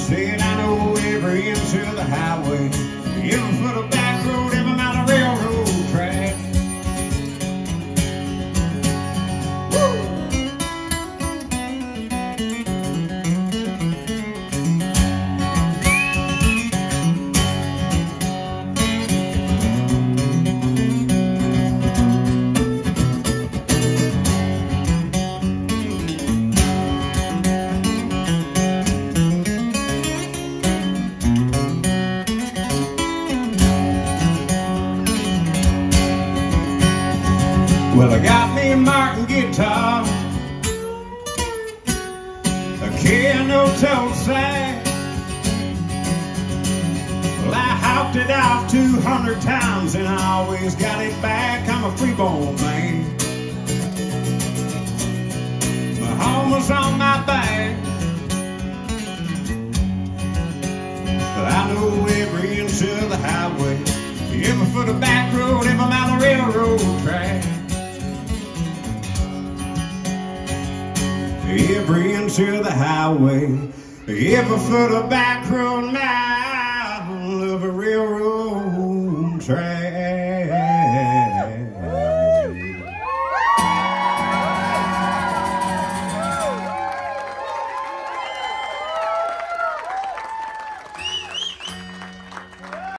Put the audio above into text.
Said I know every inch of the highway, every foot of back road, every mile of railroad track. Well, I got me a Martin guitar, a K&O sax. Well, I hopped it out 200 times and I always got it back. I'm a freeborn man. My home was on my back. But I know every inch of the highway, every foot of back road, every mile of railroad track. Every inch of the highway, every foot of back road, mile of a railroad track.